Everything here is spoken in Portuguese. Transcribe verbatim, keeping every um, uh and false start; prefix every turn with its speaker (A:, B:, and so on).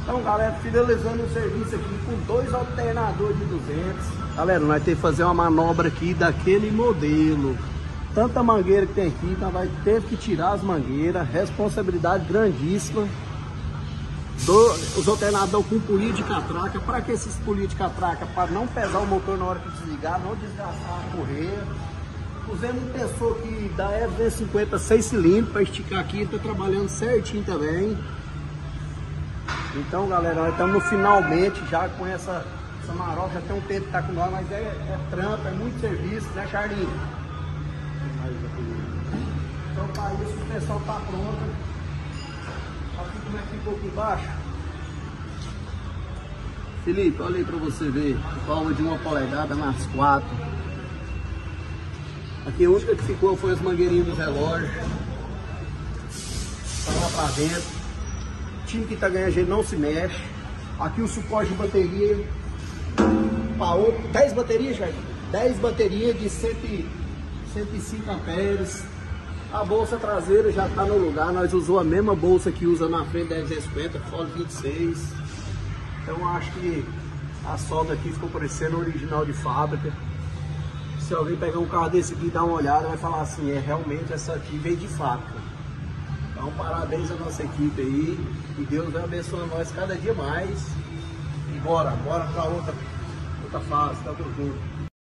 A: Então, galera, finalizando o serviço aqui com dois alternadores de duzentos. Galera, nós temos que fazer uma manobra aqui daquele modelo. Tanta mangueira que tem aqui, então vai ter que tirar as mangueiras. Responsabilidade grandíssima. Do, os alternadores com polia de catraca. Para que esses polia de catraca? Para não pesar o motor na hora que desligar, não desgastar a correia. Usando um tensor aqui da E duzentos e cinquenta seis cilindros para esticar aqui, está trabalhando certinho também. Então, galera, nós estamos finalmente já com essa, essa marofa. Já tem um tempo que está com nós, mas é, é trampo, é muito serviço, né, Charlinho? Então, para isso, a suspensão está pronta. Aqui como é que ficou aqui embaixo. Felipe, olha aí para você ver. Palma de uma polegada nas quatro. Aqui a única que ficou foi as mangueirinhas dos relógios. Tá lá para dentro. O time que está ganhando a gente não se mexe. Aqui o suporte de bateria. dez baterias, Jair? dez baterias de cento e cinco amperes. A bolsa traseira já está no lugar. Nós usamos a mesma bolsa que usa na frente da duzentos e cinquenta, Ford vinte e seis. Então acho que a solda aqui ficou parecendo original de fábrica. Se alguém pegar um carro desse aqui e dar uma olhada, vai falar assim, é realmente essa aqui veio de fábrica. Então parabéns à nossa equipe aí. E Deus vai abençoando nós cada dia mais. E bora, bora para outra, outra fase, tá tudo junto.